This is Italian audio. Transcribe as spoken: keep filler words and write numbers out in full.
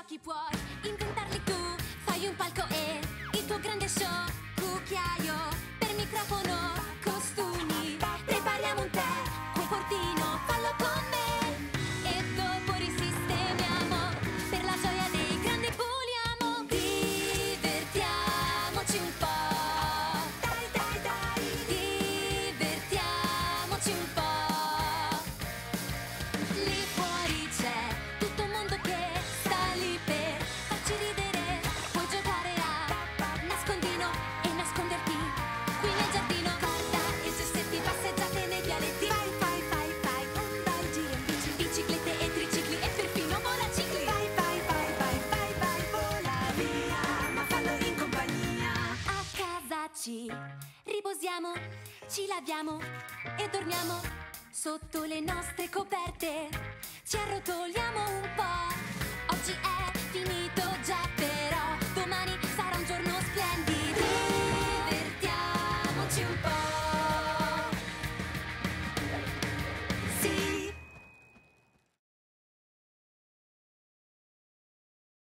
giochi puoi inventarli tu. Fai un palco e il tuo grande show. Cucchiaio per microfono, costumi. Prepariamo un tè, un portino, fallo con me. E dopo risistemiamo, per la gioia dei grandi puliamo. Divertiamoci un po'. Dai, dai, dai. Divertiamoci un po'. Lì fuori c'è tutto un mondo che sta lì per farci ridere. Puoi giocare a nascondino e nasconderti qui nel giardino. Corda e gessetti, passeggiate nei vialetti. Fai, fai, fai, fai un bel giro in bici. Biciclette e tricicli e perfino volacicli. Vai, vai, vai, vai, vai, vai, vola via, ma fallo in compagnia. A casa ci riposiamo, ci laviamo e dormiamo sotto le nostre coperte. Ci arrotoliamo un po'. Oggi è